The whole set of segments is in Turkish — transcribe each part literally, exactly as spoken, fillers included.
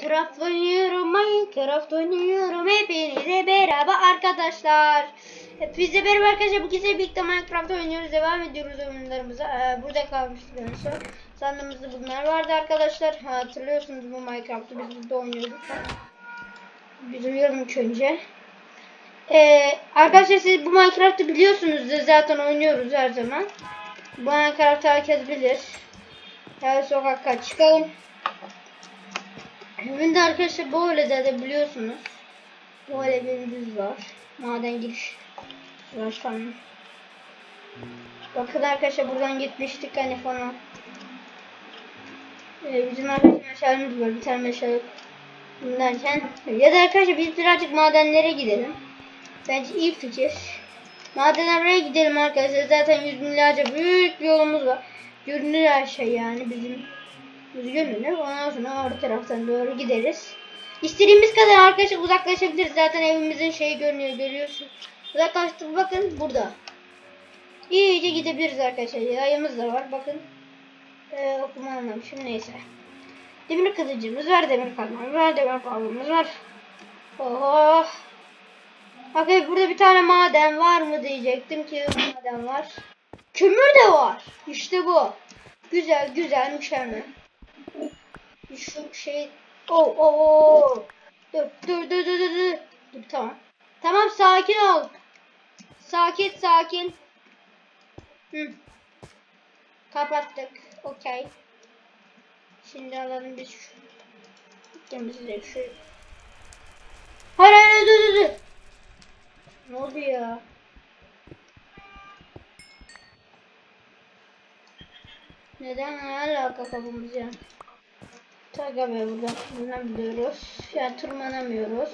Minecraft oynuyorum, Minecraft oynuyorum hepinize merhaba arkadaşlar. Hepinize merhaba arkadaşlar. Bugün sizinle birlikte Minecraft oynuyoruz, devam ediyoruz oyunlarımıza. Ee, burada kalmıştık en son. Sandığımızda bunlar vardı arkadaşlar. Ha, hatırlıyorsunuz bu Minecraft'ı biz burada oynuyorduk. Biz uyuyalım ilk önce. Ee, arkadaşlar siz bu Minecraft'ı biliyorsunuz, zaten oynuyoruz her zaman. Bu Minecraft'ı herkes bilir. Her sokakta çıkalım. Evinde arkadaşlar böyle de biliyorsunuz. Böyle bir düz var. Maden giriş var falan. Bakın arkadaşlar buradan gitmiştik hani falan. Ee, bizim arkadaşlar meşalemiz var. Bir tane meşale derken. Ya da arkadaşlar biz birazcık madenlere gidelim. Bence iyi fikir. Madenlere gidelim arkadaşlar. Zaten yüz milyarca büyük bir yolumuz var. Görünür her şey yani bizim. Görünür. Ondan sonra orta taraftan doğru gideriz. İstediğimiz kadar arkadaşlar uzaklaşabiliriz. Zaten evimizin şeyi görünüyor, görüyorsun. Uzaklaştık, bakın burada. İyice gidebiliriz arkadaşlar. Yayımız da var, bakın. Ee, okuma anlamışım, neyse. Demir kılıcımız var, demir kazmamız var, demir kazmamız var. Oh. Bakın burada bir tane maden var mı diyecektim ki maden var. Kömür de var. İşte bu. Güzel, güzel, mükemmel. Şu şey, oh oh oh, dur dur dur dur dur dur, tamam tamam, sakin ol, sakin sakin. Hı. Kapattık, okey. Şimdi alalım biz şu temizle şu. Hayır hayır, dur dur dur, ne oldu ya? Neden hala kapımız ya? Taga be, buradan tırmanamıyoruz. Yani tırmanamıyoruz.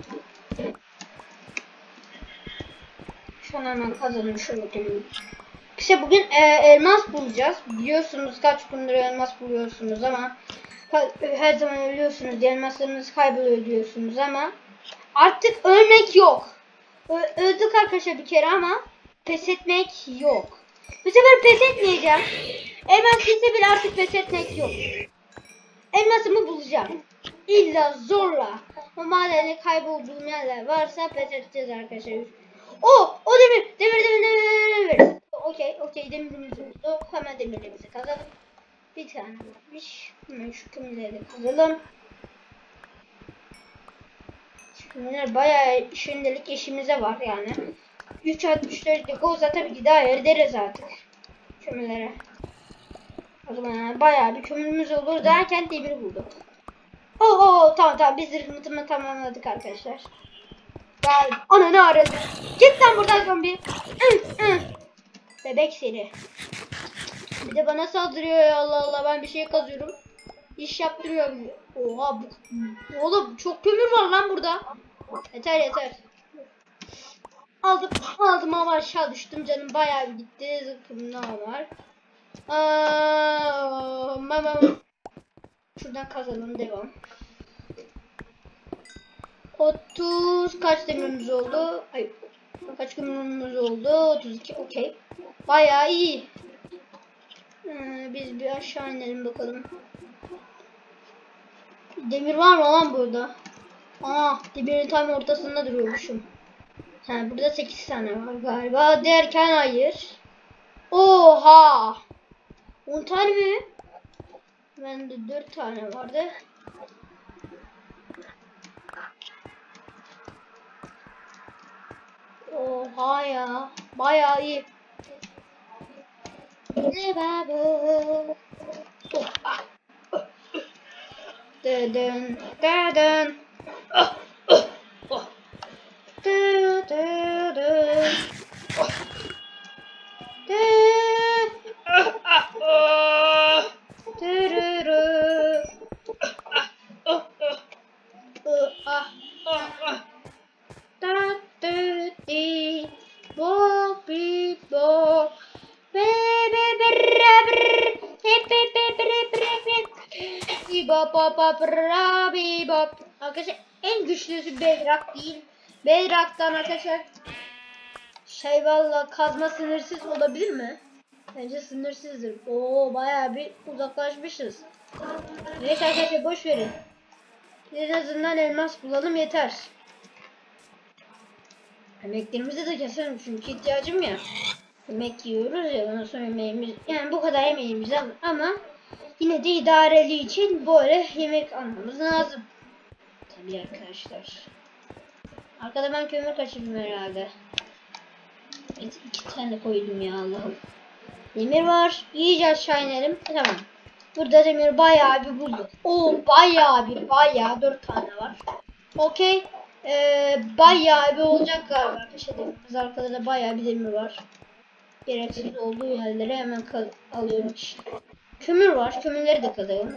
Şunu hemen kazanın, şöyle koyayım. İşte bugün e, elmas bulacağız. Biliyorsunuz kaç gündür elmas buluyorsunuz ama her zaman ölüyorsunuz, elmaslarınız kayboluyor diyorsunuz ama artık ölmek yok. Ö öldük arkadaşlar bir kere ama pes etmek yok. Bu sefer pes etmeyeceğim. Elmas gitse bile artık pes etmek yok. Elmasımı bulacağım. İlla zorla. O madende kaybolduğum yerler varsa pes edeceğiz arkadaşlar. O, o demir, demir, demir, demir, demir. Okey, okey, demirimiz oldu. Hemen demirlerimizi kazalım. Bir tane varmış. Hemen şu kömürleri kazalım. Şu kömürler bayağı şimdilik işimize var yani. üç altmış dörtlük olsa tabii ki daha ederiz artık kömürlere. O zaman yani bayağı bir kömürümüz olur derken demir bulduk. Oo, oo tamam tamam, biz zırhımızı tamamladık arkadaşlar. Gel, ana ne aradı? Git lan buradan zombi. Bebek seni. Bir de bana saldırıyor ya, Allah Allah, ben bir şey kazıyorum. İş yaptırıyor bizi. Oha bu. Oğlum çok kömür var lan burada. Yeter yeter. Aldım aldım ama aşağı düştüm, canım bayağı bir gitti. Zıkkım ne var? Aa, mama. Şuradan kazalım, devam. otuz kaç demirimiz oldu? Ay, kaç demirimiz oldu? otuz iki, okey. Bayağı iyi. Ee, biz bir aşağı inelim bakalım. Demir var mı lan burada? Aa, demirin tam ortasında duruyormuşum. Ha, burada sekiz tane var galiba derken hayır. Oha! on tane mi? Bende dört tane vardı. Oha ya, bayağı iyi. Ne baba? Dön dön. Arkadaşlar en güçlüsü Bedrock değil. Bedrock'tan arkadaşlar şey, valla kazma sınırsız olabilir mi? Bence sınırsızdır. Oo, bayağı bir uzaklaşmışız. Neyse arkadaşlar boş verin. En azından elmas bulalım yeter. Emeklerimizi de keselim çünkü ihtiyacım ya. Yemek yiyoruz ya, ondan sonra yemeğimiz, yani bu kadar yemeğimiz ama yine de idareli için böyle yemek almamız lazım. Tabii arkadaşlar. Arkada ben kömür kaçırdım herhalde. Evet, iki tane koydum ya Allah'ım. Demir var. İyice aşağı inelim. Tamam. Burada demir bayağı bir bulduk. Oo bayağı bir bayağı dört tane var. Okey. Ee, bayağı bir olacak galiba arkadaşlar. Demirimiz arkada da bayağı bir demir var. Gereksiz olduğu yerlere hemen alıyorum işte. Kömür var. Kömürleri de kazalım.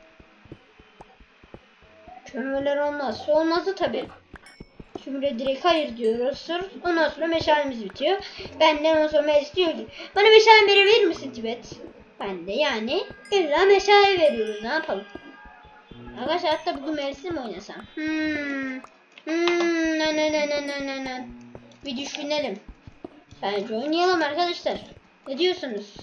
Kömürler olmazsa olmazdı tabi. Kömüre direkt hayır diyoruz. Ondan sonra meşalemiz bitiyor. Benden ondan sonra meşale diyor ki bana meşale verebilir misin Tibet? Ben de yani illa meşale veriyoruz. Ne yapalım? Arkadaşlar hatta bugün Melis'le mi oynasam? Hmm. Hmm. Na na na na na na na. Bir düşünelim. Bence oynayalım arkadaşlar. Ne diyorsunuz?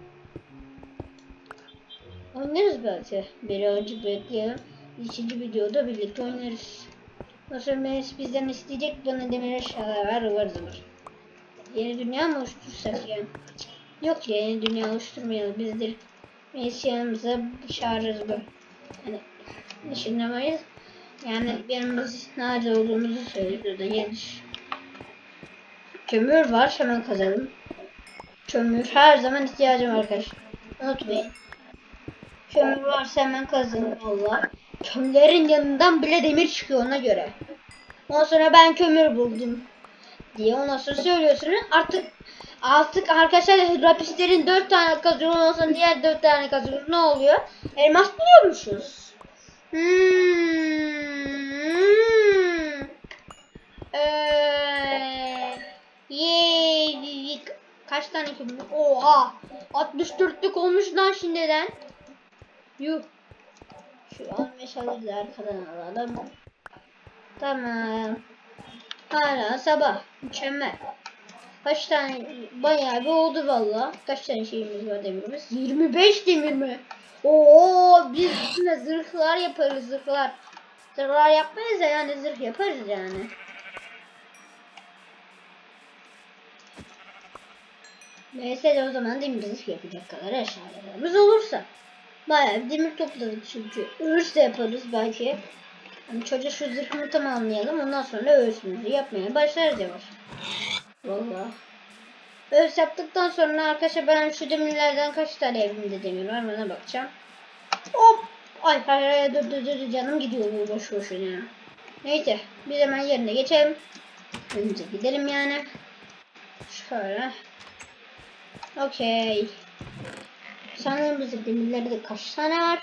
Oynarız belki. Birazcık bekleyelim. İkinci videoda birlikte oynarız. Nasıl Melis bizden isteyecek, bana demir eşyalar ver ıvır zıvır. Yeni dünya mı oluştursak yani? Yok ya, yeni dünya oluşturmayalım. Biz de Melis yanımıza çağırırız böyle. Yani düşünemeyiz. Yani yanımız nerede olduğumuzu söylüyor da gelir. Kömür var, hemen kazalım. Kömür her zaman ihtiyacım var arkadaşlar. Unutmayın. Kömür varsa hemen kazın valla. Kömürlerin yanından bile demir çıkıyor ona göre. Ondan sonra ben kömür buldum diye ondan sonra söylüyorsunuz. Artık artık arkadaşlar rapislerin dört tane kazıyor, ondan sonra diğer dört tane kazıyor. Ne oluyor? Elmas buluyormuşuz. Hmm. Eee. Yey. Kaç tane kömür? Oha. altmış dörtlük olmuş lan şimdiden. Yuh. Şu an meşaleleri de arkadan alalım. Tamam. Hala sabah. Mükemmel. Kaç tane? Bayağı bir oldu valla. Kaç tane şeyimiz var demirimiz? yirmi beş demir mi? Oo, biz üstüne zırhlar yaparız, zırhlar. Zırhlar yapmayız ya, yani zırh yaparız yani. Mesela o zaman demir zırh yapacak kadar eşyalarımız olursa. Bayağı bir demir topladık çünkü. Örs de yaparız belki. Yani çocuğa şu zırhını tamamlayalım, ondan sonra örsümüzü yapmaya başlarız yavaş. Vallahi. Örs yaptıktan sonra arkadaşlar ben şu demirlerden kaç tane evimde demir var bana bakacağım. Hop! Ay hayır hayır dur dur dur canım gidiyor bu boş boşuna ya. Neyse biz hemen yerine geçelim. Önce gidelim yani. Şöyle. Okey. Sanırım bizim demirlerde de kaç tane var?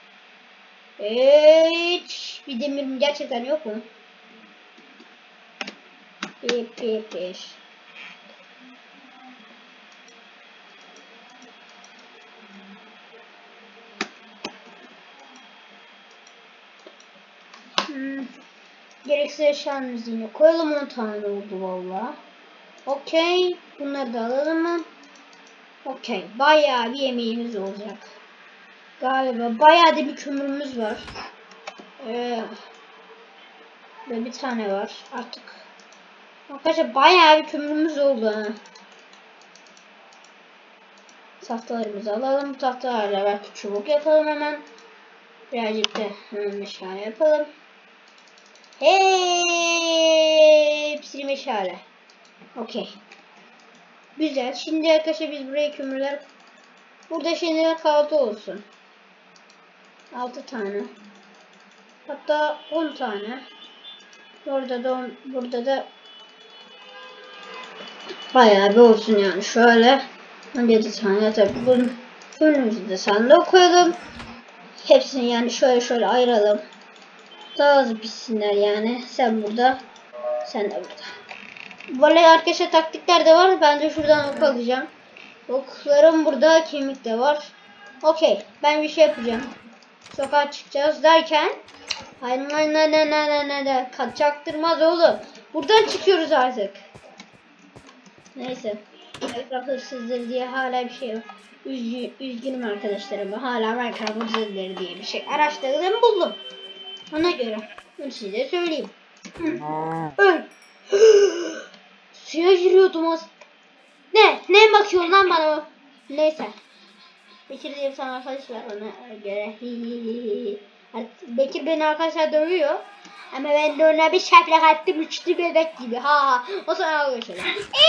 Hiç bir demirim gerçekten yok mu? Bir bir bir. Hmm. Gereksiz eşyalarımızı yine koyalım, on tane oldu valla. Okey. Bunları da alalım mı? Okey. Bayağı bir yemeğimiz olacak. Galiba bayağı da bir kömürümüz var. Ee, ve bir tane var artık. Arkadaşlar bayağı bir kömürümüz oldu ha. Tahtalarımızı alalım. Bu tahtalarla belki çubuk yapalım hemen. Birazcık da hemen meşale yapalım. Hepsini meşale. Okey. Güzel. Şimdi arkadaşlar biz buraya kömürler, burada şeyler kaldı olsun. altı tane. Hatta on tane. Burada da on, burada da bayağı bir olsun yani. Şöyle on yedi tane tabii. Bunun önümüzde de sandığa koyalım. Hepsini yani şöyle şöyle ayıralım. Daha hızlı pişsinler yani. Sen burada, sen de burada. Böyle arkadaşlar taktikler de var. Ben de şuradan ok alacağım. Oklarım burada, kemik de var. Okey. Ben bir şey yapacağım. Sokağa çıkacağız derken hayır ne ne ne ne ne ne çaktırmaz oğlum. Buradan çıkıyoruz artık. Neyse. Minecraft hırsızları diye hala bir şey yok. Üzgün, üzgünüm arkadaşlarım. Hala Minecraft hırsızları diye bir şey araştırdım, buldum. Ona göre. Bunu size söyleyeyim. Öl. Suya giriyordum az. Ne? Ne bakıyorsun lan bana? Neyse. Bekir diye bir tane arkadaş var, ona göre. Bekir beni arkadaşlar dövüyor. Ama ben de ona bir şaplak attım, üçlü bebek gibi. Ha ha. O sonra ağlıyor şöyle.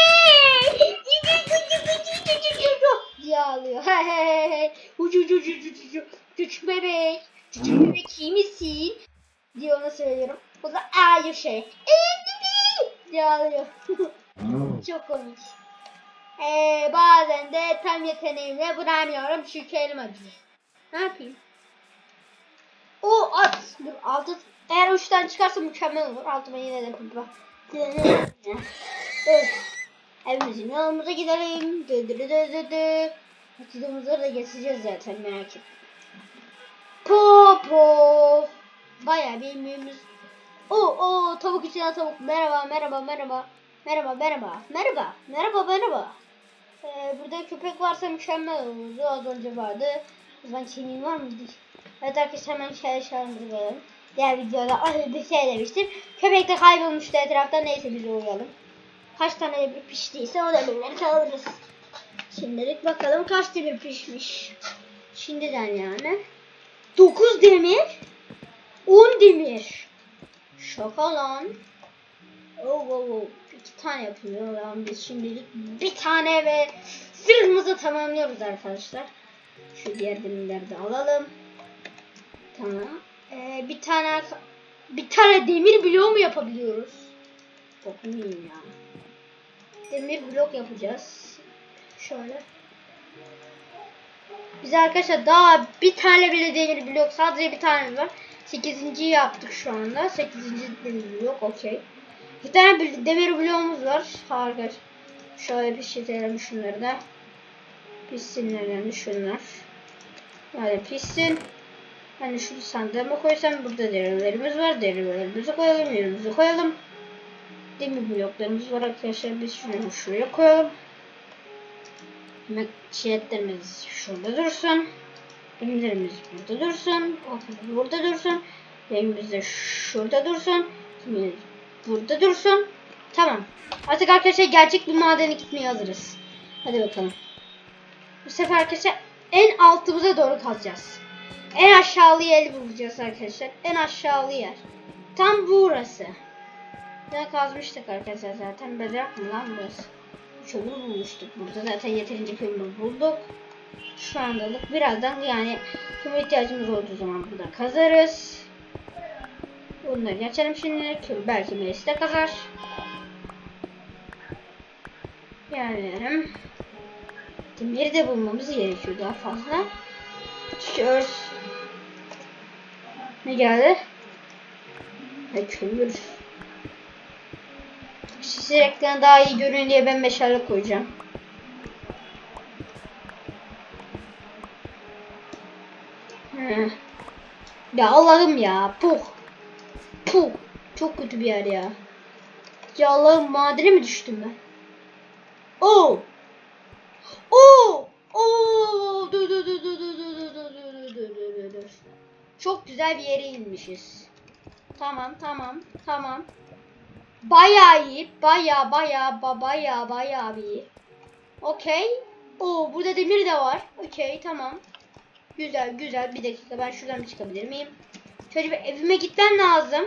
diye ağlıyor. Hey hey hey. Ucu ucu ucu ucu ucu. Küçük bebek. Küçük bebek iyi misin? diye ona söylüyorum. O da ağlıyor şey. diye ağlıyor. Çok komik. Ee, bazen de tam yeteneğimle vuramıyorum çünkü elim acıyor. Ne yapayım? O at. Dur, altı. Eğer uçtan çıkarsa mükemmel olur. Altıma yine de bak. Evimizin yolumuza gidelim. Atılımızları da geçeceğiz zaten, merak etme. Popo. Bayağı bir mühimiz. Oo o tavuk içine tavuk. Merhaba merhaba merhaba. Merhaba merhaba. Merhaba. Merhaba merhaba. Ee, burada köpek varsa mükemmel olurdu. Az önce vardı. O zaman kemiğin var mı? Evet arkadaşlar, hemen şöyle şarjımızı. Diğer videoda bir şey demiştim. Köpek de kaybolmuştu etrafta. Neyse biz uyuyalım. Kaç tane bir piştiyse o da birlikte alırız. Şimdilik bakalım kaç demir pişmiş. Şimdiden yani. dokuz demir. on demir. Şaka lan. Oh, oh, oh. İki tane yapıyor lan biz şimdilik. Bir tane ve zırhımızı tamamlıyoruz arkadaşlar. Şu diğer demirleri de alalım. Tamam. Ee, bir tane bir tane demir bloğu mu yapabiliyoruz? Çok mühim ya. Demir blok yapacağız. Şöyle. Biz arkadaşlar daha bir tane bile demir blok, sadece bir tane var. sekizinci yaptık şu anda. sekizinci demir blok, okey. Bir tane demir bloğumuz var. Harika. Şöyle bir şey diyelim şunları da. Pissinlerden şunlar. Böyle pissin. Hani şu sandığıma koysam, burada derilerimiz var. Derilerimizi koyalım, yerimizi koyalım. Demir bloklarımız var arkadaşlar. Biz şunu şuraya koyalım. Çiğetlerimiz şurada dursun. Demirlerimiz burada dursun. Burada dursun. Demirimiz de şurada dursun. Demirimiz burada dursun. Tamam. Artık arkadaşlar gerçek bir madene gitmeye hazırız. Hadi bakalım. Bu sefer arkadaşlar en altımıza doğru kazacağız. En aşağılı yeri bulacağız arkadaşlar. En aşağılı yer. Tam burası. Ya kazmıştık arkadaşlar zaten. Bedrak mı lan burası? Kömür bulmuştuk. Burada zaten yeterince kömür bulduk. Şu andalık birazdan yani kömür ihtiyacımız olduğu zaman burada kazarız. Bunları geçelim şimdi. Belki Melis de kazar. Yani demiri de bulmamız gerekiyor daha fazla. Şöyle. Ne geldi? Ne kömür. Çiçekten daha iyi görün diye ben meşale koyacağım. He. Ya Allah'ım ya. Puh. Puh. Çok kötü bir yer ya. Ya Allah'ım, madene mi düştüm ben? Oo. Oo. Oo. Dur dur dur dur dur dur dur dur dur dur dur. Çok güzel bir yere inmişiz. Tamam tamam tamam. Bayağı iyi. Bayağı bayağı ba bayağı bayağı iyi. Okey. Oo, burada demir de var. Okey, tamam. Güzel güzel. Bir dakika, ben şuradan bir çıkabilir miyim? Şöyle bir evime gitmem lazım.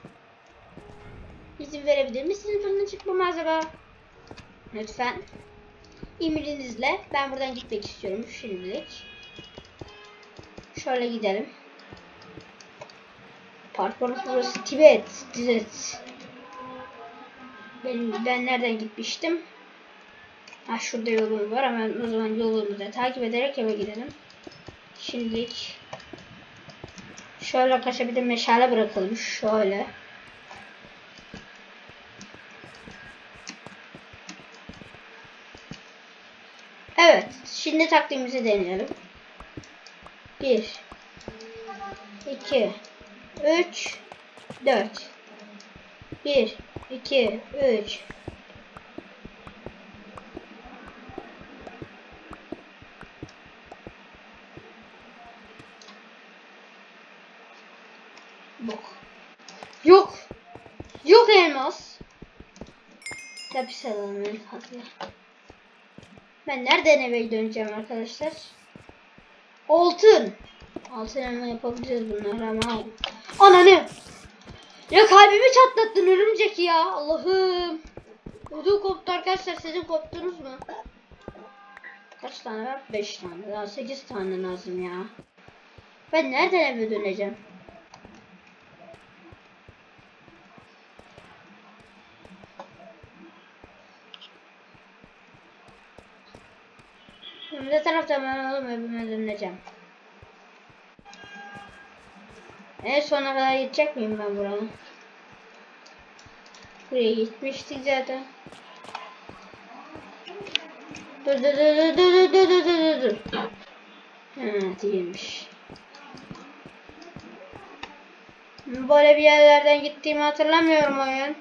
İzin verebilir misiniz buradan çıkmam acaba? Lütfen. İmrinizle. Ben buradan gitmek istiyorum şimdilik. Şöyle gidelim. Park burası Tibet. Tibet. Ben, ben nereden gitmiştim? Ha, şurada yolum var ama o zaman yolumuzu takip ederek eve gidelim. Şimdilik şöyle arkadaşlar bir de meşale bırakalım. Şöyle. Evet. Şimdi taktiğimizi deneyelim. bir iki üç dört bir iki üç Yok. Yok. Yok elmas. Tabi alalım en fazla. Ben nereden eve döneceğim arkadaşlar? Altın. Altın elma yapabiliriz bunları ama. Ananı. Ya kalbimi çatlattın örümcek ya. Allah'ım. Ödü koptu arkadaşlar. Sizin koptunuz mu? Kaç tane var? beş tane. Daha sekiz tane lazım ya. Ben nereden eve döneceğim? Ne tarafta ben oğlum evime döneceğim. En sona kadar gidecek miyim ben buranın? Buraya gitmiştik zaten. Dur dur dur dur dur dur dur dur dur. Ha değilmiş. Böyle bir yerlerden gittiğimi hatırlamıyorum oyun.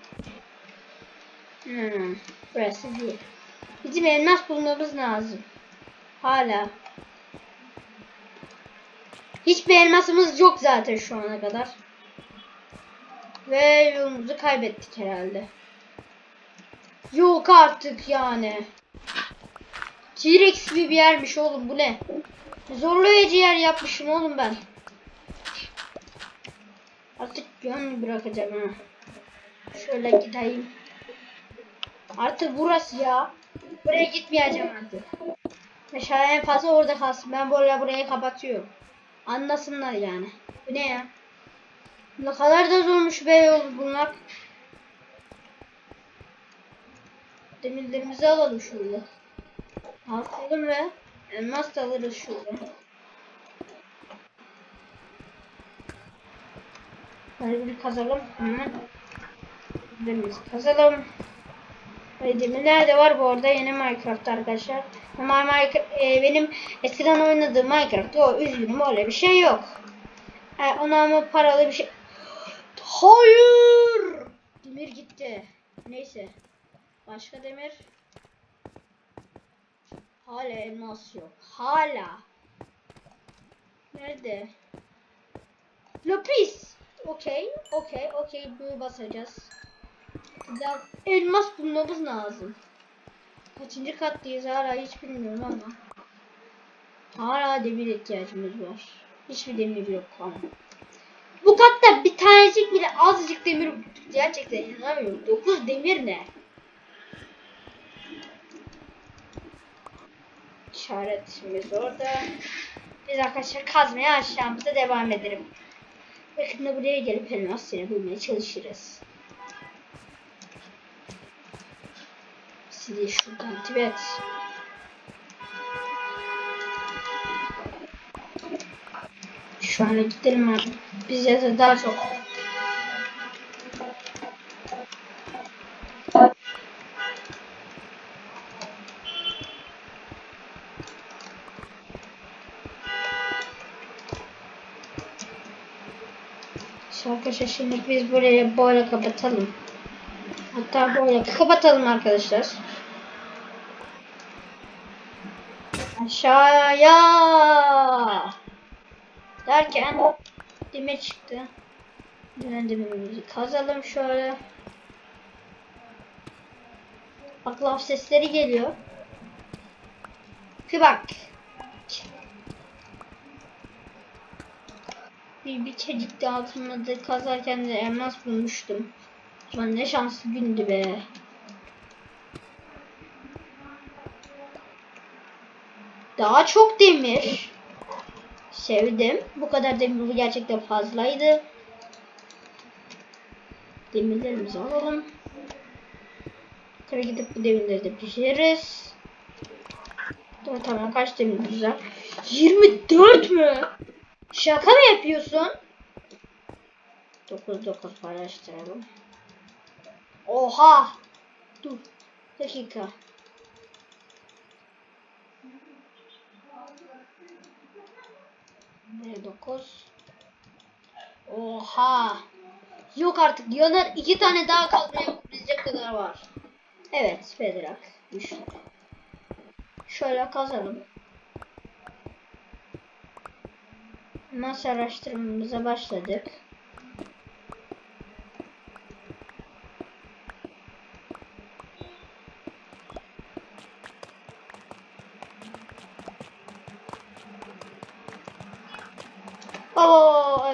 Hmm, burası değil. Bizim elmas bulmamız lazım. Hala. Hiçbir elmasımız yok zaten şu ana kadar. Ve yolumuzu kaybettik herhalde. Yok artık yani. T-Rex gibi bir yermiş oğlum bu ne? Zorlayıcı yer yapmışım oğlum ben. Artık yön bırakacağım ha. Şöyle gideyim. Artık burası ya. Buraya gitmeyeceğim artık. Mesela en fazla orada kalsın. Ben buraya burayı kapatıyorum. Anlasınlar yani. Bu ne ya? Ne kadar da zormuş be yol bulmak. Demirlerimizi alalım şurada. Alalım ve elmas da alırız şurada. Böyle bir kazalım. Hı. Demirimizi kazalım. Demir nerede var bu arada? Yeni Minecraft arkadaşlar. Ama Minecraft, e, benim eskiden oynadığım Minecraft. O üzgünüm öyle bir şey yok. Yani ona ama paralı bir şey. Hayır. Demir gitti. Neyse. Başka demir. Hala elmas yok. Hala. Nerede? Lapis. Okey. Okey. Okey. Bunu basacağız. Ya, elmas bulmamız lazım. Kaçıncı kattayız hala hiç bilmiyorum ama. Hala demir ihtiyacımız var. Hiçbir demir yok ama. Bu katta bir tanecik bile azıcık demir gerçekten inanamıyorum. dokuz demir ne? İşaretimiz orada. Biz arkadaşlar kazmaya aşağımıza devam edelim. Yakında buraya gelip elmas yine bulmaya çalışırız. Sizi şuradan Tibet. Şu an gidelim artık. Biz ya da daha çok. Arkadaşlar şimdi biz buraya böyle kapatalım. Hatta böyle kapatalım arkadaşlar. Aşağıya derken demir çıktı. Demirimizi kazalım şöyle. Bak laf sesleri geliyor. Bir bak. Bir bir çelikte altımda kazarken de elmas bulmuştum. Aman ne şanslı gündü be. Daha çok demir. Sevdim. Bu kadar demir gerçekten fazlaydı. Demirlerimizi alalım. Yukarı gidip bu demirleri de pişiririz. Dur tamam kaç demirimiz var? yirmi dört mü? Şaka mı yapıyorsun? dokuz dokuz paylaştıralım. Oha! Dur. Dakika. dokuz. Oha! Yok artık. Yanar iki tane daha kazma yapabilecek kadar var. Evet, Bedrock düştü. Şöyle kazalım. Nasıl araştırmamıza başladık.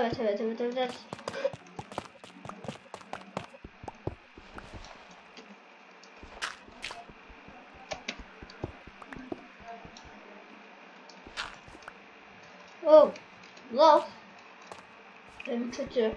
Evet evet evet evet. evet. Oh, love. Benim kötü.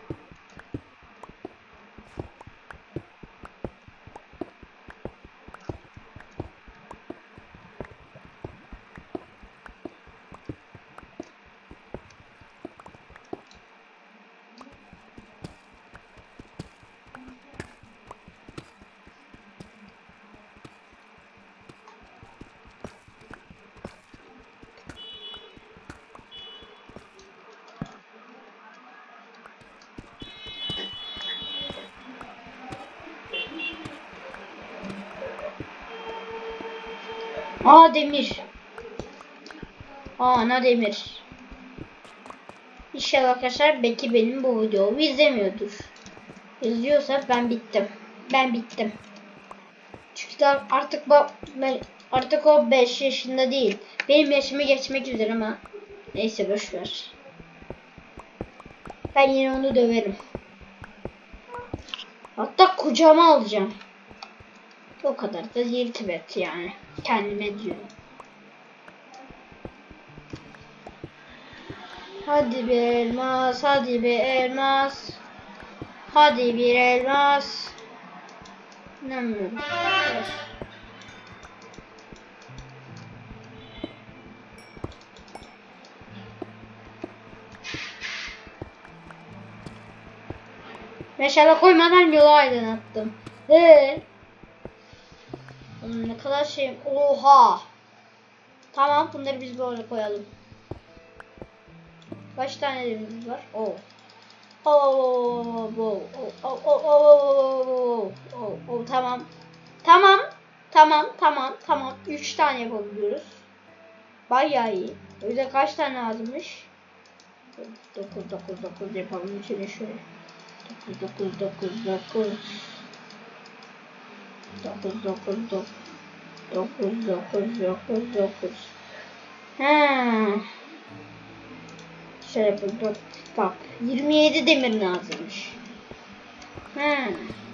Aa demir. Aa ana demir. İnşallah arkadaşlar belki benim bu videomu izlemiyordur. İzliyorsa ben bittim. Ben bittim. Çünkü artık bu ben artık o beş yaşında değil. Benim yaşımı geçmek üzere ama neyse boşver. Ben yine onu döverim. Hatta kucağıma alacağım. O kadar da yirtibet yani. Kendime diyorum. Hadi bir elmas, hadi bir elmas. Hadi bir elmas. İnanmıyorum. Evet. Meşale koymadan yolu aydınlattım. Eee? Ne kadar şey. Oha. Tamam bunları biz böyle koyalım. Kaç tane elimiz var? Oh. Oh, oh, oh, oh, oh, oh, oh, oh, tamam. Tamam. Tamam, tamam, tamam. üç tane yapabiliyoruz. Bayağı iyi. O yüzden kaç tane lazımmış? dokuz, dokuz, dokuz yapalım. Şöyle şöyle. dokuz, dokuz, dokuz, dokuz. dokuz, dokuz, dokuz. dokuz, dokuz, dokuz, dokuz. Hmm. Şöyle yapalım. Bak. yirmi yedi demir lazımmış. Hmm.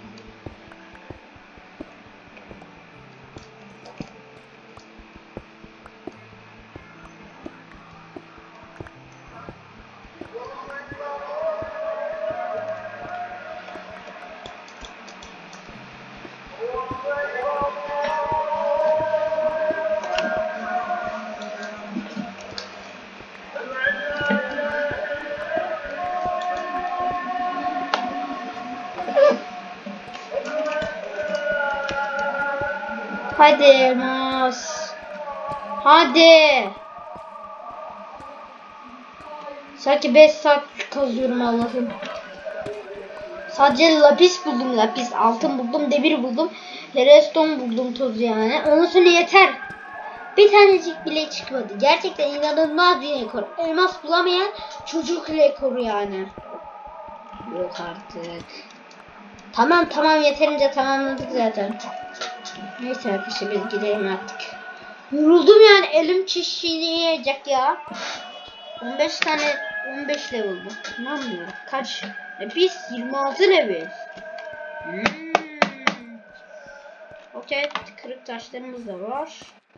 Hadi elmas. Hadi. Sanki beş saat kazıyorum Allah'ım. Sadece lapis buldum, lapis, altın buldum, demir buldum, redstone buldum, toz yani. Ondan sonra yeter. Bir tanecik bile çıkmadı. Gerçekten inanılmaz bir rekor. Elmas bulamayan çocuk rekoru yani. Yok artık. Tamam tamam yeterince tamamladık zaten. Neyse arkadaşlar biz gidelim artık. Yoruldum yani elim çişleyecek ya. on beş tane on beş level bu. İnanmıyorum. Kaç? E biz yirmi altı level. Hmm. Okey. Kırık taşlarımız da var.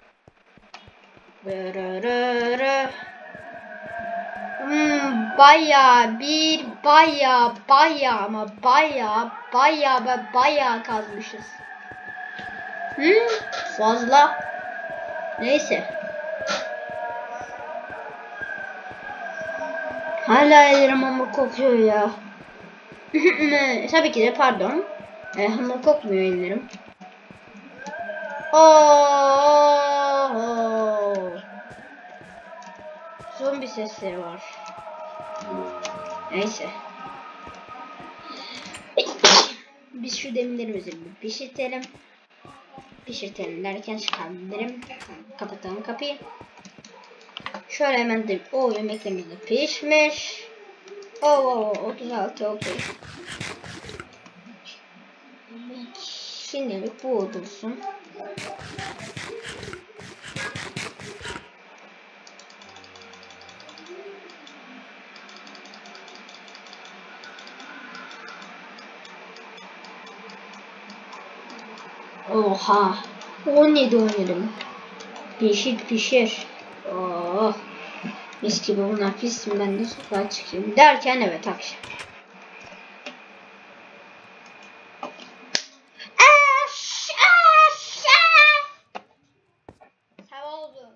Hmm, baya bir baya baya ama baya baya ve baya kazmışız. Hmm, fazla. Neyse. Hala ellerim hamur kokuyor ya. Tabii ki de pardon. E, hamur kokmuyor ellerim. Oh. Zombi sesleri var. Neyse. Biz şu demirlerimizi pişirtelim. Pişirtelim derken çıkartırım. Kapatalım kapıyı. Şöyle hemen de o yemeklerimiz de pişmiş. Oo otuz altı okey. Şimdilik bu olursun. Oha. on yedi oynadım. Pişir pişir. Oh. Mis gibi bunlar pişsin, ben de sokağa çıkayım derken evet akşam. Sabah oldu.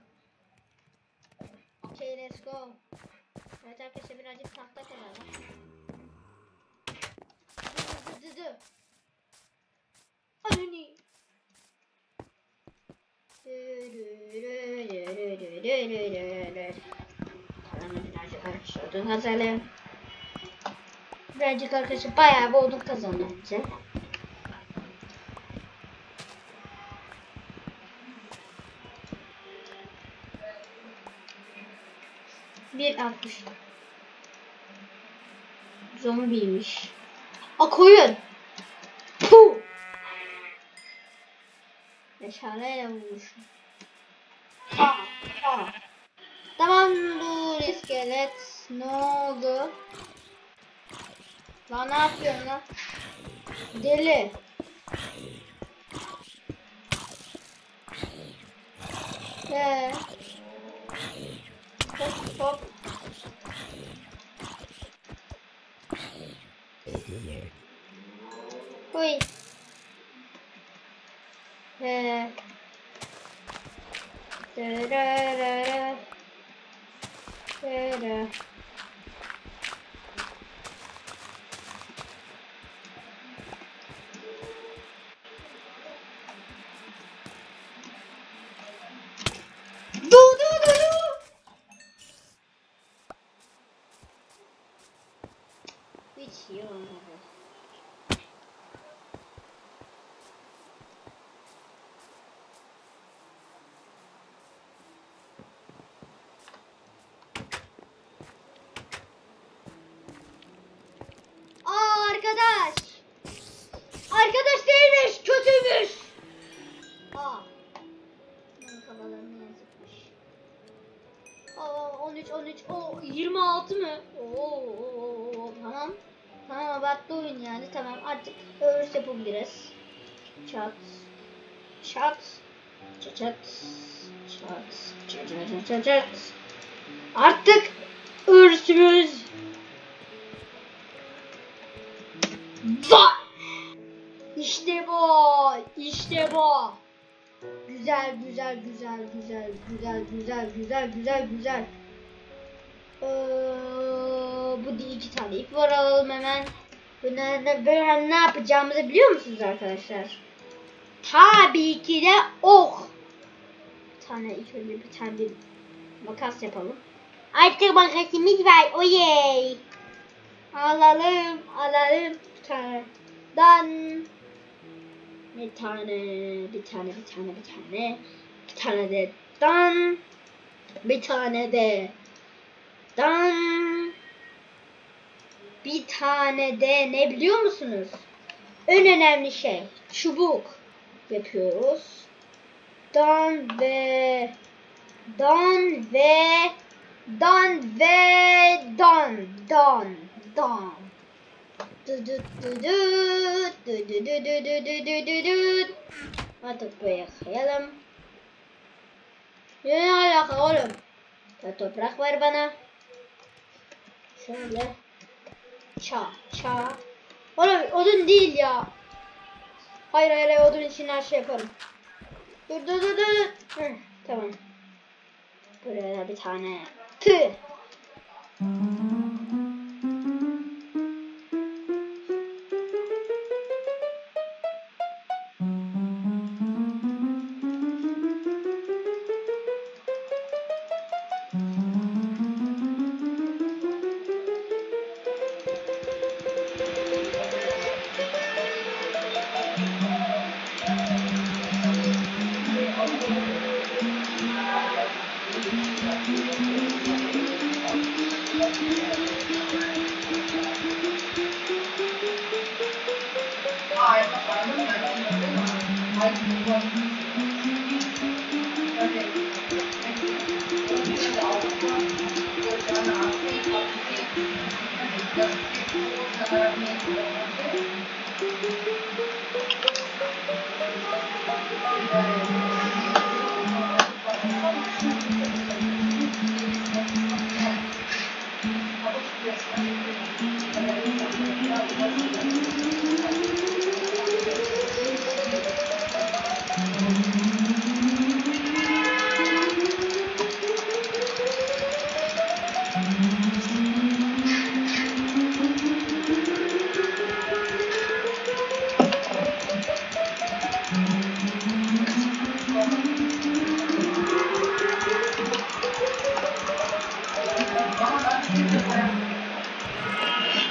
Okay, let's go. Evet arkadaşlar, birazcık tahta koyalım. Dı dı dı. Anani. Birazcık arkadaşlar odun kazalım. Birazcık arkadaşlar bayağı bir odun kazanacağım. bir altmış. Zombiymiş. A koyun. Puh. Meşaleyle vurmuşum. Aa, aa. Tamam dur iskelet. Ne oldu? Lan ne yapıyorsun lan? Deli. Ee. Hop hop. Huy. Ee. Dırırırı. Dırırı. Du du du du. Hiç iyi olmadı. Aa arkadaş. Arkadaş değilmiş, kötüymüş. Aa. Benim kafalarını yazıkmış. Aa on üç on üç. O yirmi altı mı? Oo, oo, oo, tamam. Tamam abarttı oyun yani. Tamam artık örs yapabiliriz. Çat. Çat. Çat. Çat. Çat. Çat. Çat. Çat. Artık örsümüz var. İşte bu. İşte bu. Güzel güzel güzel güzel güzel güzel güzel güzel güzel. Ee, bu da iki tane ip var, alalım hemen. Bunlarla böyle ne yapacağımızı biliyor musunuz arkadaşlar? Tabii ki de ok. Bir tane ilk önce bir tane bir makas yapalım. Artık makasımız var. Oyey. Alalım alalım bir tane. Dan. Bir tane, bir tane, bir tane, bir tane, bir tane de dan, bir tane de dan, bir tane de ne biliyor musunuz? En önemli şey çubuk yapıyoruz. Dan ve dan ve dan ve dan dan dan. Artık buraya koyalım. Ne alaka oğlum? Ya toprak ver bana. Şöyle. Ça ça. Oğlum odun değil ya. Hayır hayır, hayır odun için her şey yaparım. Dur dur dur dur. Hı, tamam. Buraya bir tane. Tı.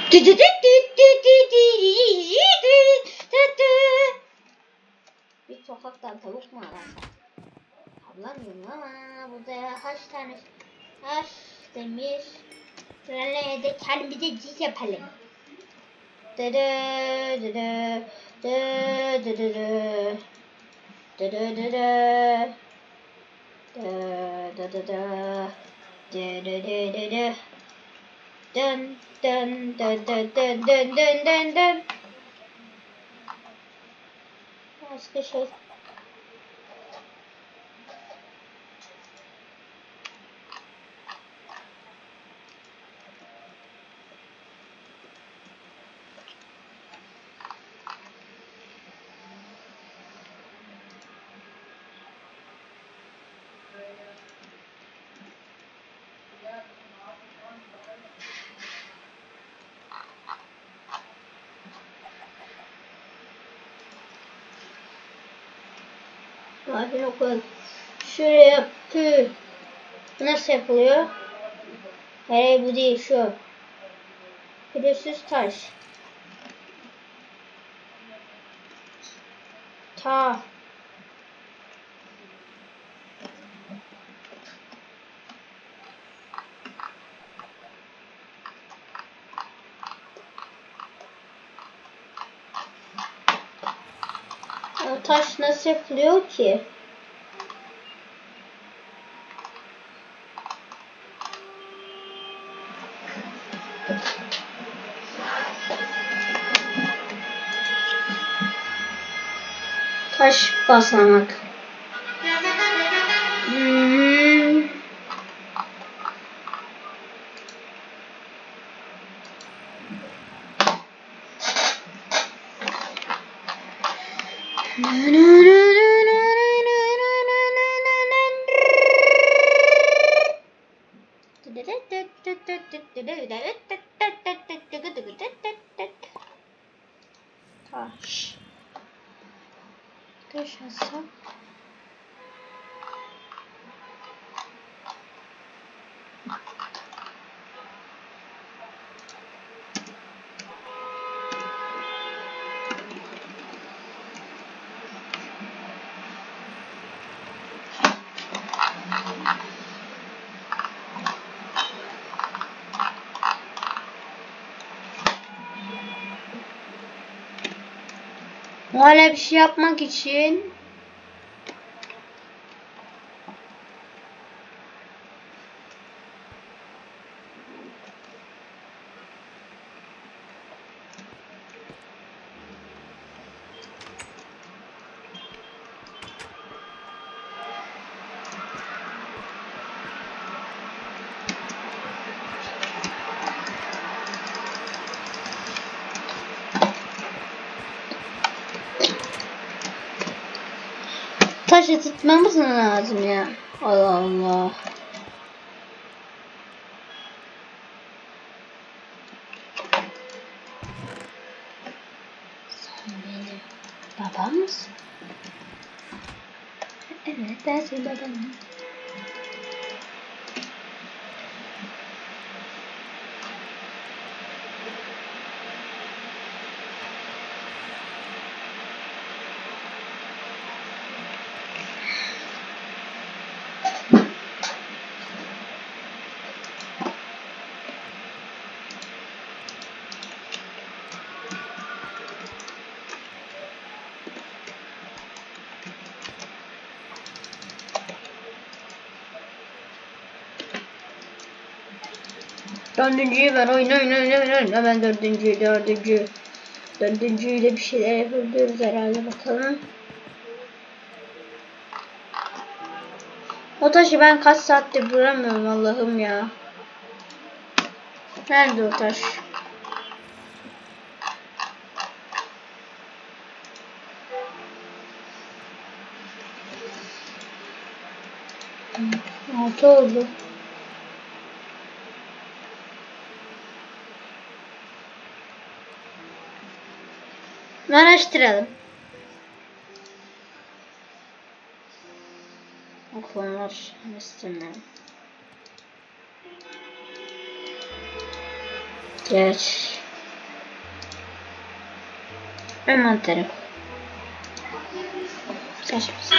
Bir sokaktan tavuk mu ararsan? Anlamıyorum ama burada kaç tane taş demir trenle de kendimize ciz yapalım. Dede dede dede dede dede dede dede dede dede dede dön dön dön dön dön dön dön dön dön. Başka şey. Bakın okuyalım. Şöyle yapıyor. Nasıl yapılıyor? Hayır bu değil şu. Pürüzsüz taş. Ta. O taş nasıl yapılıyor ki? Taş basamak. Hmm. Taş. Taş alsam. Öyle bir şey yapmak için taşı tutmamız mı lazım ya? Allah Allah. Sen benim babam mısın? Evet, ben senin babanım. Dördüncüyü ver, oyna oyna oyna oyna. Ben dördüncüyü, dördüncü. Dördüncüyle bir şeyler yapabiliyoruz herhalde, bakalım. O taşı ben kaç saattir bulamıyorum Allah'ım ya. Nerede o taş? Altı oldu. Araştıralım. O konular istemiyorum. Geç. Envanterim. Seçmiş.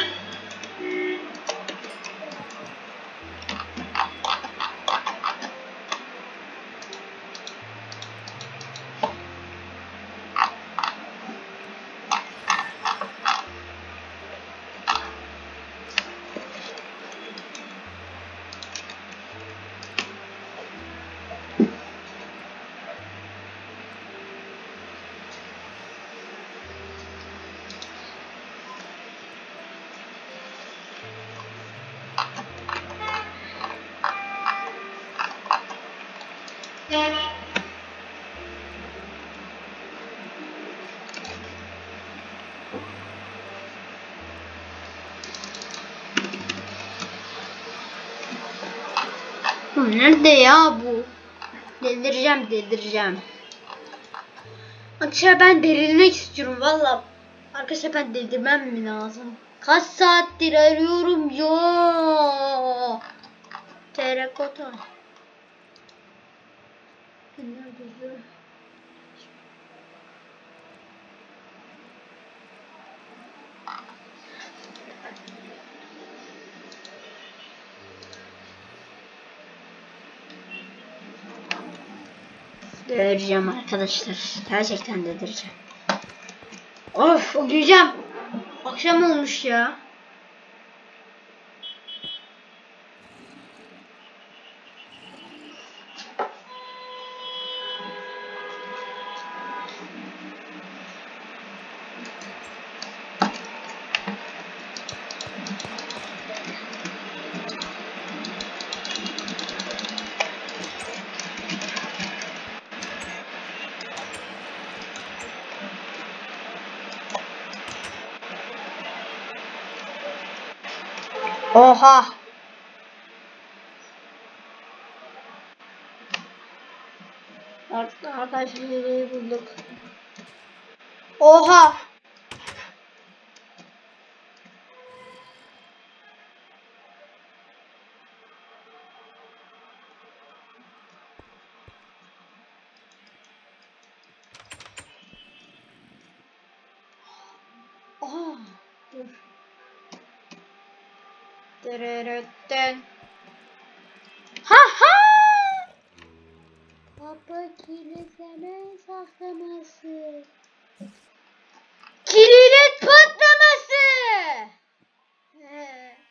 Nerede ya bu? Delireceğim, delireceğim. Arkadaşlar ben delirmek istiyorum valla. Arkadaşlar ben delirmem mi lazım? Kaç saattir arıyorum ya. Terakota. Nerede? Delireceğim arkadaşlar. Gerçekten delireceğim. Of, uyuyacağım. Akşam olmuş ya. Oha. Arkadaşlar bulduk. Oha. Oha. Dur. Dırırıttın. Ha ha. Kapı kilitleme saklaması. Kilit patlaması. He.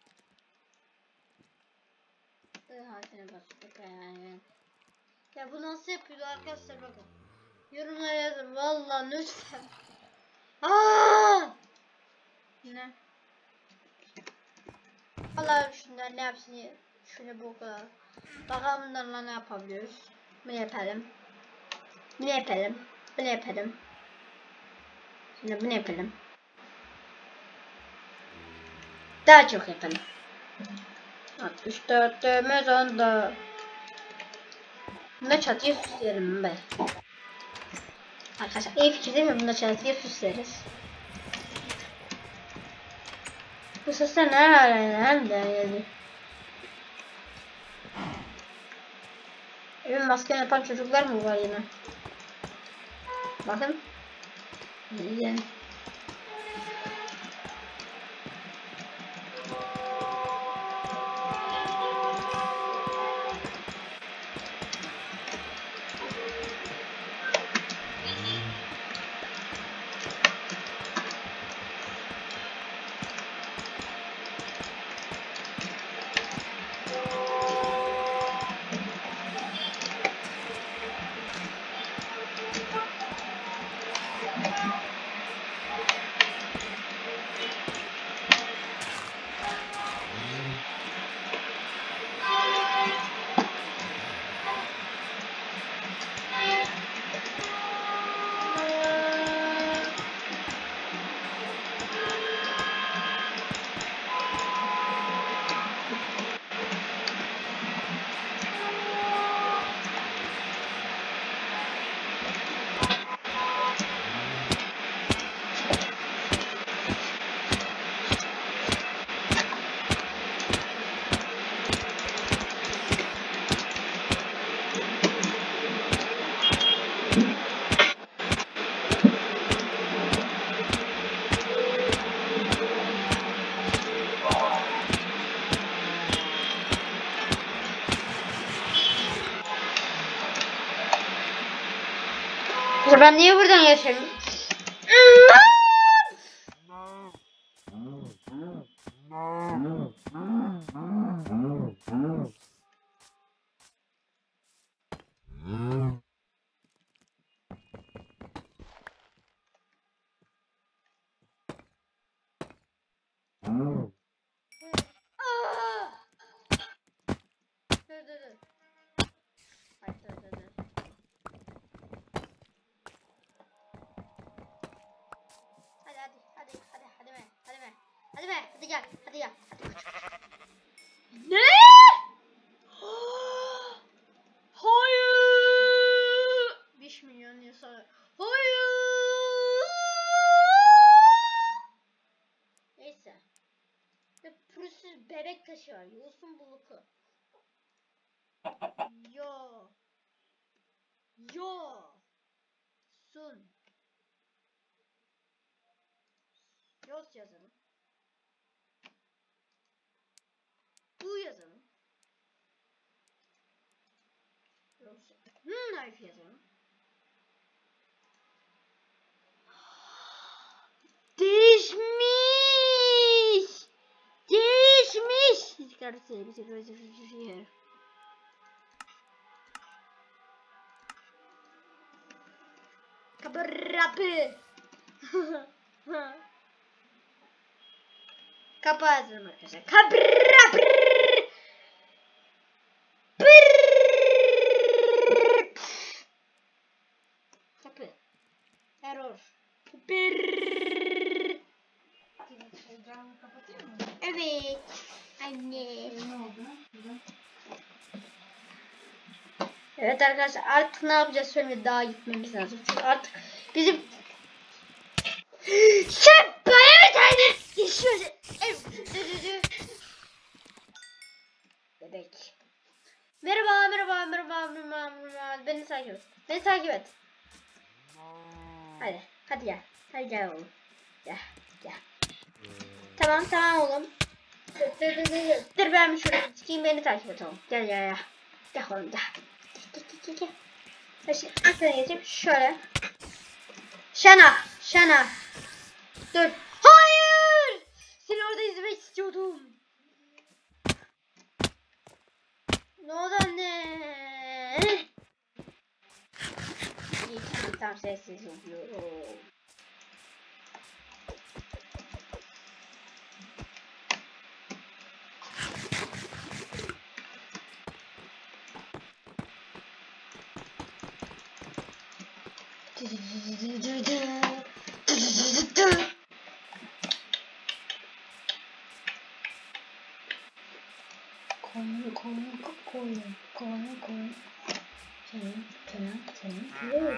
Ya bu nasıl yapıyordu arkadaşlar bakın. Yorumlara yazın vallahi lütfen. Aa! Ne? Allah şunlar ne yapsın ya. Şöyle bu kadar. Bakalım bunlarla ne yapabiliyoruz. Bunu yapalım. Bunu yapalım. Bunu yapalım. Şimdi bunu yapalım. Daha çok yapalım. altmış dört düğme zonda. Bunda çatıya süslerim ben. Arkadaşlar iyi fikir değil mi? Bunda çatıya süsleriz. Bu sesler nereden geldi? Evin maske yapan çocuklar mı var yine? Bakın. Yani. Ben niye buradan yaşıyorum? Dur dur dur. Ay, dur dur dur. Hadi hadi hadi hadi hadi be hadi be hadi be hadi gel hadi gel hadi. Ne? Hayır. beş milyon yasa. Hayır. Neyse. Ve pürüzsüz bebek taşı var. Yosun buluku. Yo. Yo. Sun. Yos yazalım. Bu yazalım. Yos. Hmm harfi yazalım. Değişmiş. Değişmiş. Kapı. Kapı yazalım arkadaşlar. Kapı. Kapı. Error. Camı kapatıyor mu? Evet. Anne. Ne oldu? Evet arkadaşlar artık ne yapacağız söyle daha gitmemiz lazım. Çünkü artık bizim sen bana bir tane yaşıyorsun. Bebek. Merhaba merhaba merhaba merhaba merhaba. Beni takip et. Beni takip et. Hadi hadi gel. Hadi gel oğlum. Gel gel. Tamam tamam oğlum. Dur dur dur dur. Dur ben bir şuraya çıkayım beni takip et oğlum. Gel gel gel. Gel oğlum gel. Gel gel gel gel. Ben şimdi aklına geçeyim şöyle. Şana Şana. Dur. Hayır. Seni orada izlemek istiyordum. Ne oldu anne? İyi ki tam sessiz oluyorum. Koyun koyun koyun koyun koyun. Koyun koyun koyun koyun.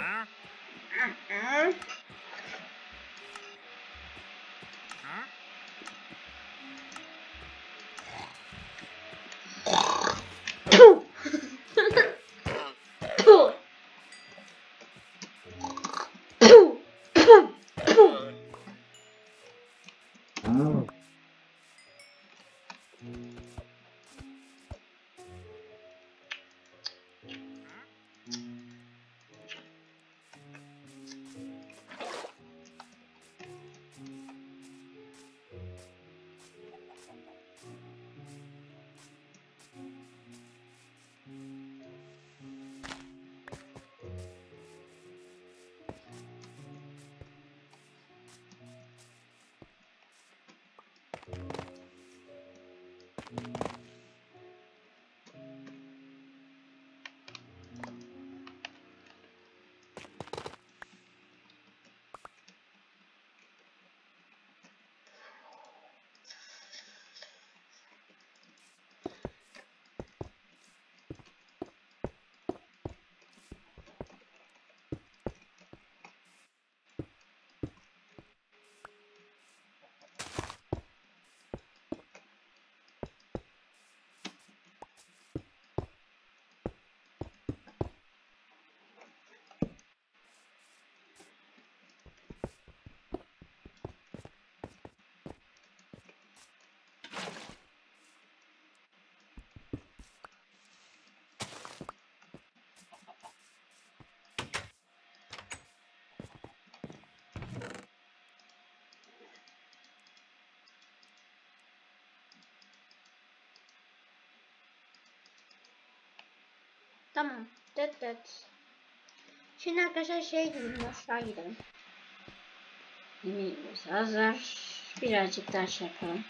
Tamam. Dıt dıt. Şimdi arkadaşlar şey gidelim, aşağı gidelim. Yemeğimiz hazır. Birazcık daha şey yapalım.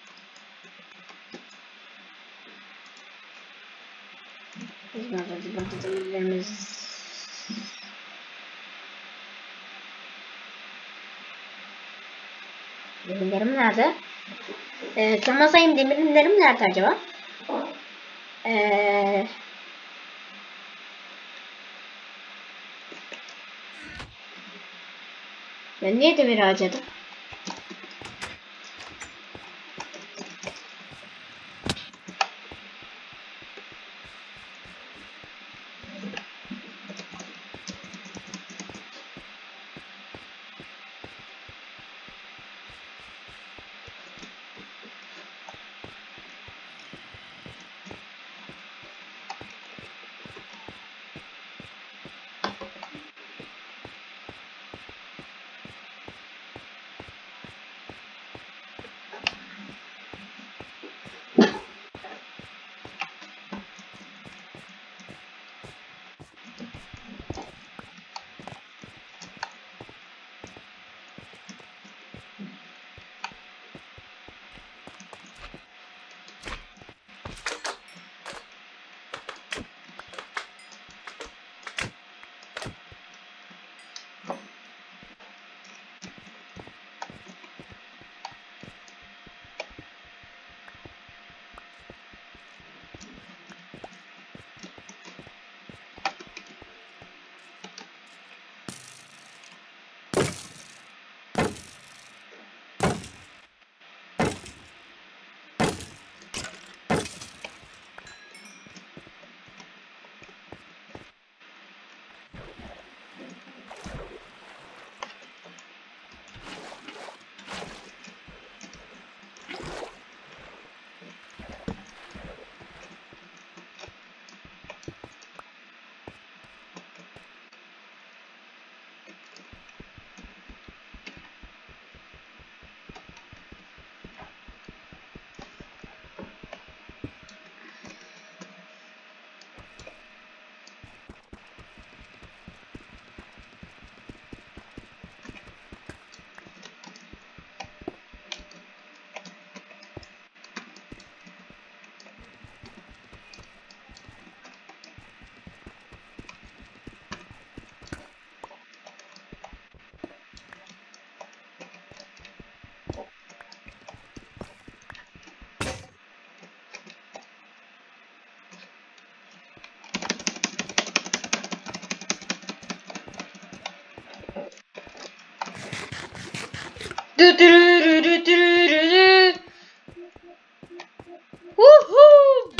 Bizim orada burada demirlerimiz. Demirlerim nerede? Ee, Kemal sayayım, demirlerim nerede acaba? Eee... Ben niye demir harcadım? Du du du du du du. Woohoo!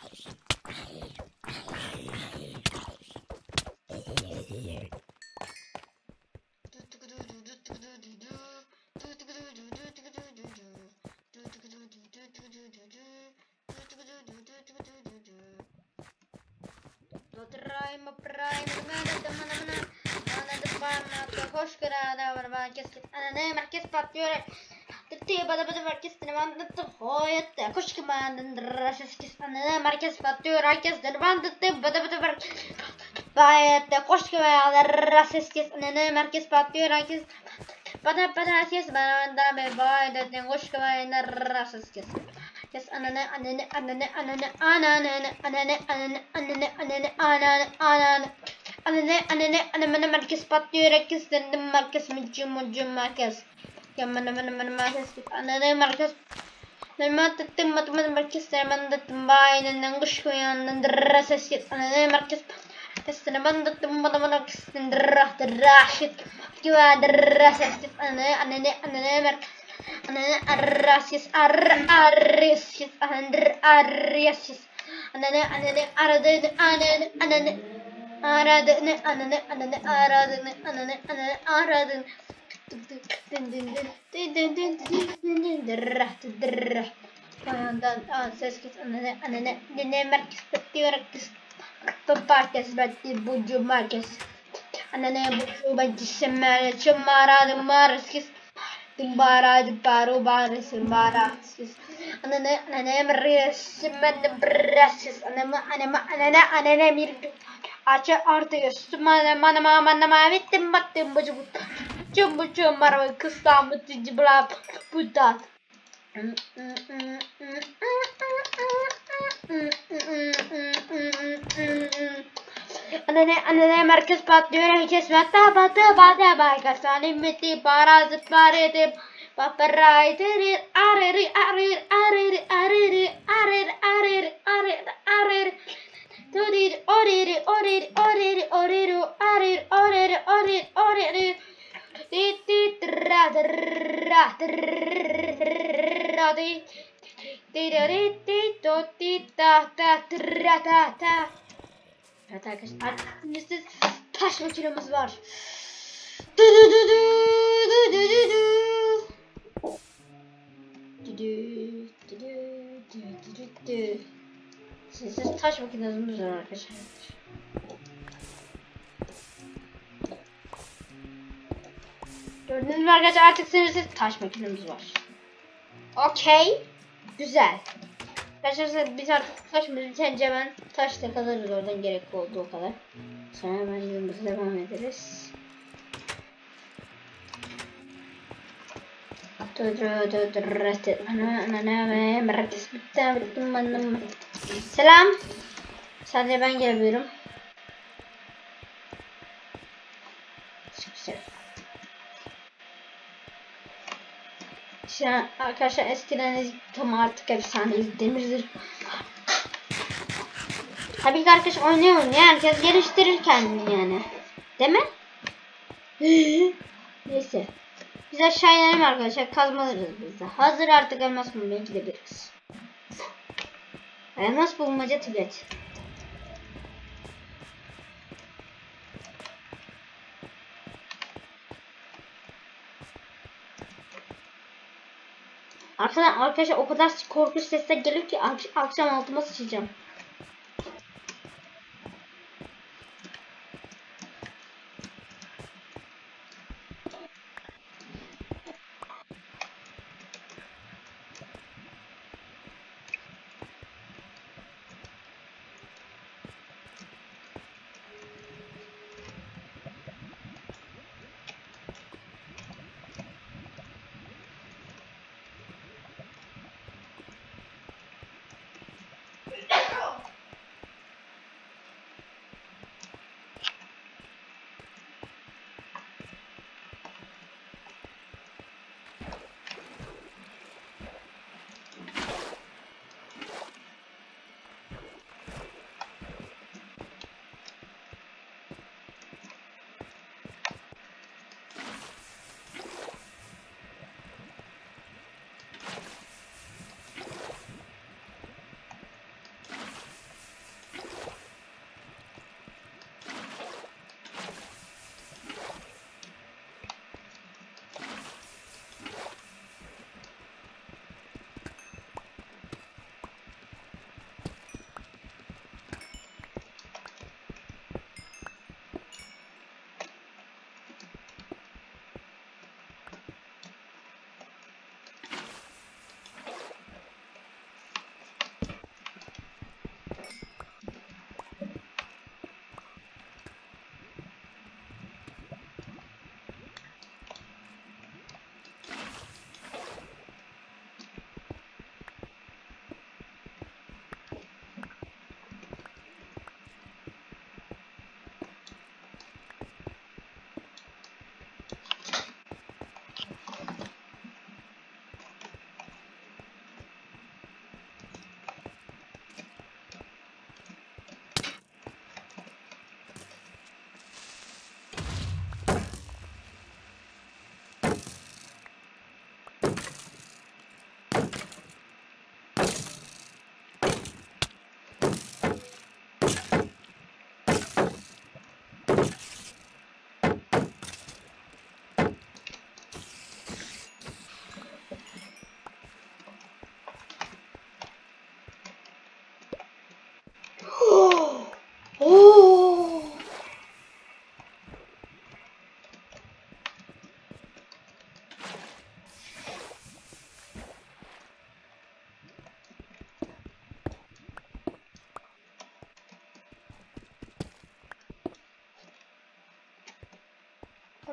Prime prime mana mana mana mana depan mata hoş kerana var merkez ana merkez patlıyor. Titti bada bada merkez devam etti hoyatta hoş kemanın rasis kis ana merkez patlıyor herkes devam etti bada bada merkez bayatta hoş kemanın rasis kis ana merkez patlıyor herkes bada bada herkes bana be bayatta hoş kemanın rasis kis. Yes, anane anane anane anane anane anane anane anane anane anane anane anane anane anane merkez patlıyor herkes dedim merkez mücüm mücüm merkez ya mana mana mana merkez anane merkez normal tettim matematik merkez normal tettim baynen nanguş koyan derses yet anane merkez testin ben tettim matematik derrah derrah shit kiwa derses anane anane anane merkez anane arrasis ar arrasis anane arrasis anane anane aradı anane anane aradı ne anane anane aradı ne anane anane aradı din din din din din din din derrah derrah kayandan ses kes anane anane ne merkez bitiyor kız paparkes batti bucu merkez anane bucu batti semare çamara markes Timbara di paru baris baris anane anane meres men brasis anama anama anana anana mirdu Açı artık üstüme manama manama bittim battım bacı bu. Cumbu cumbara kıstamı cici bla budat. Anne anne merkez patlıyor herkes hatta batı batı başkasanim bitti para zıplar edip paparaydır arır arır arır arır arır arır arır arır Dorir orir orir orir orir orir orir orir orir Dit dit ra ra ra dit dit dit dot dit ta ta ra ta ta. Evet arkadaşlar siz taş makinemiz var. Du du du du du du du. Du du du du du du du. Siz taş makinemiz var arkadaşlar. Gördüğünüz gibi arkadaşlar artık sınırsız taş makinemiz var. Okey. Güzel. Arkadaşlar biz artık taşımızı bitince hemen taşla kazarız oradan gerekli olduğu kadar. Sonra hemen yolumuza devam ederiz. Selam. Sadece ben gelebilirim. Şimdi arkadaşlar eskiden tam artık efsaneyiz demirdir. Tabii ki arkadaş oynuyor oynuyor. Herkes geliştirir kendini yani. Değil mi? Neyse. Biz aşağı inelim arkadaşlar. Kazmalarız biz de. Hazır artık elmas bulmaya gidebiliriz. Elmas bulmaca Tibet. Arkadan arkadaşlar o kadar korkunç sesler geliyor ki ak akşam altıma sıçacağım.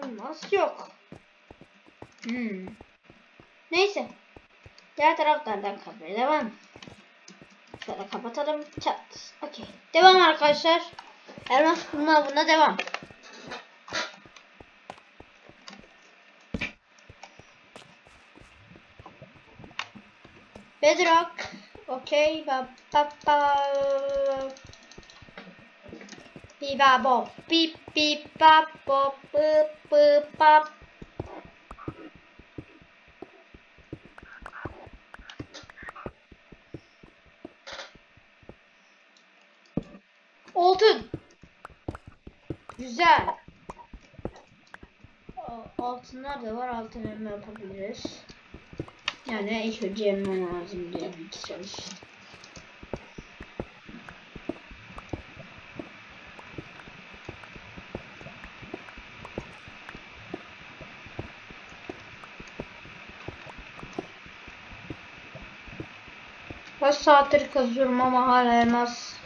Elmas yok. Hmm. Neyse. Diğer taraflardan kapıya devam. Şöyle kapatalım. Çat. Okey. Devam arkadaşlar. Elmas bulma buna devam. Bedrock. Okey. Ba ba ba. Bi ba bo. Bi bi ba bo. Bı bı ba. Altın. Güzel. Altınlar da var. Altın elma yapabiliriz. Yani ilk önce elma lazım diye bir çalıştım. Kaç saattir kazıyorum ama hala elmas.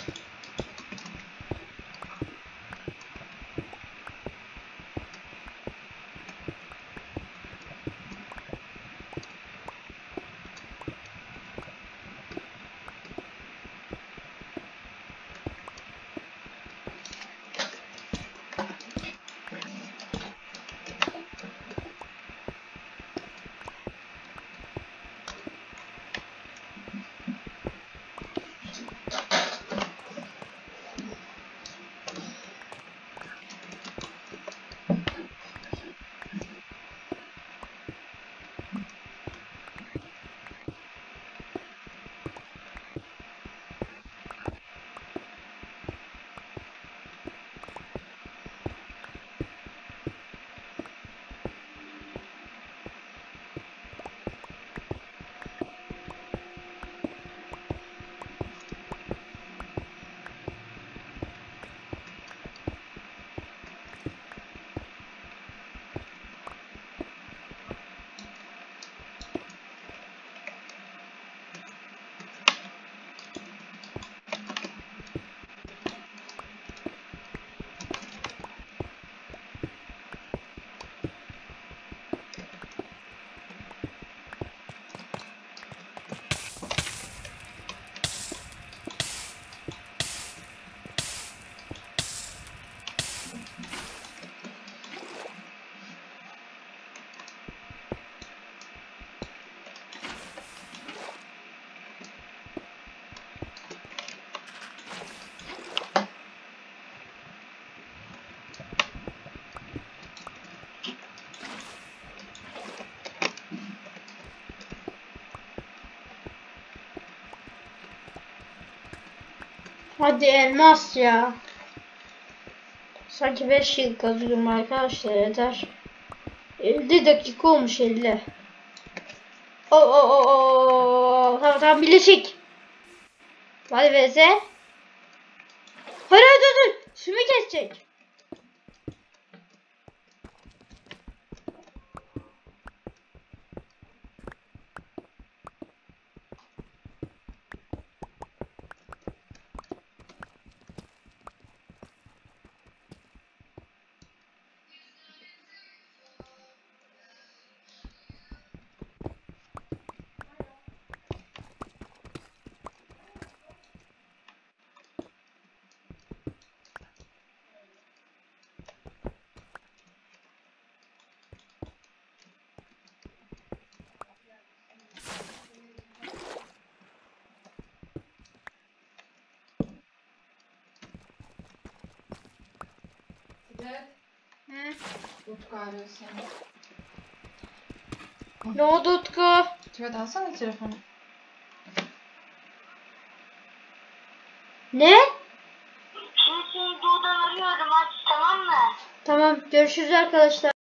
Hadi elmas ya. Sanki beş yıl kazıyorum arkadaşlar, yeter. elli dakika olmuş elli. Oo oo oo oo. Tamam tamam bileşik. Hadi vs. Hayır dur dur. Sümü kesecek. Hı? Utku arıyor seni. Ne oldu Utku? Şöyle alsana telefonu. Ne? Şimdi seni doğudan arıyorum aç, tamam mı? Tamam görüşürüz arkadaşlar.